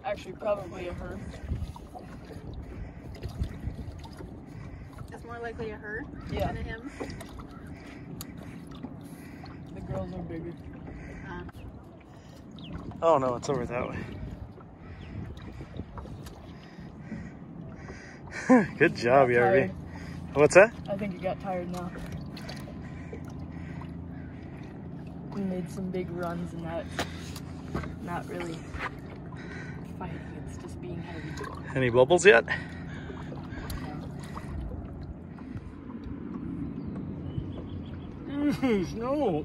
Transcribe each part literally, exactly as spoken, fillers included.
Actually, probably a her. It's more likely a her Yeah. than a him. The girls are bigger. Uh, Oh no, it's over that way. Good job, Yarby. What's that? I think it got tired now. We made some big runs and now it's not really fighting, it's just being heavy. Any bubbles yet? No.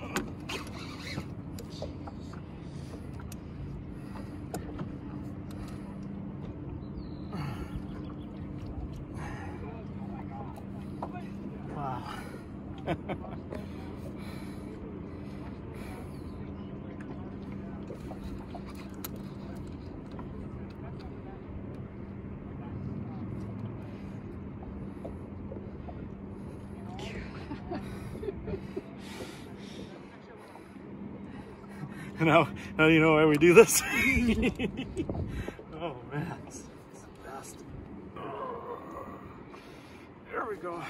Wow. Now, now you know why we do this. Oh man, this is the best. There we go.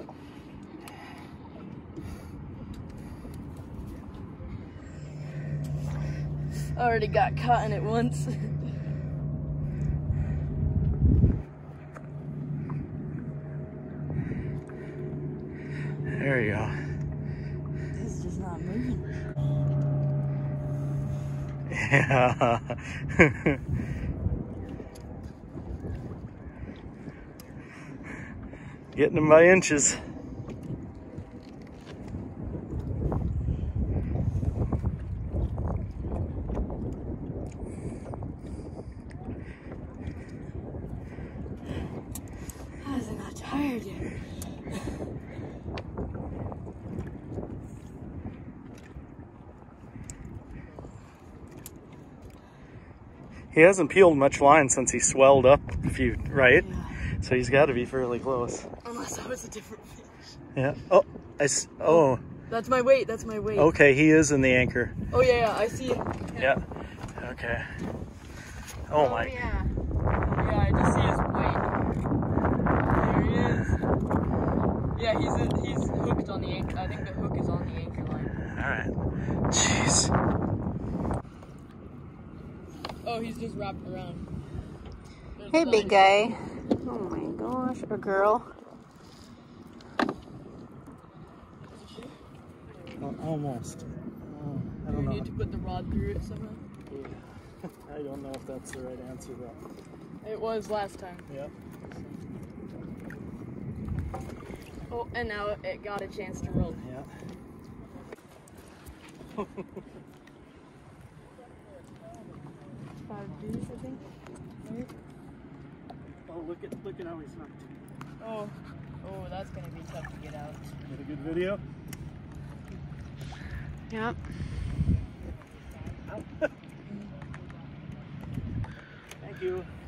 Already got caught in it once. There you go. It's just not moving. Yeah. Getting them by inches. How is it not tired yet? He hasn't peeled much line since he swelled up a few, right? Yeah. So he's got to be fairly close. Unless that was a different fish. Yeah. Oh, I s oh. That's my weight, that's my weight. Okay, he is in the anchor. Oh yeah, yeah, I see it. Yeah. Okay. Oh, oh my. yeah. Yeah, I just see his weight. There he is. Yeah, he's in, he's hooked on the anchor. I think the hook is on the anchor line. All right. Jeez. Oh, he's just wrapped around. There's Hey, the big line. guy. Oh my gosh, or girl. Al- Almost. Oh, I Do don't we know. need to put the rod through it somehow? Yeah. I don't know if that's the right answer though. It was last time. Yeah. Oh, and now it got a chance to roll. Yeah. Five B's, I think. Right? Oh, look at look at how he's hooked. Oh, oh, that's gonna be tough to get out. Get a good video. Yep. Thank you.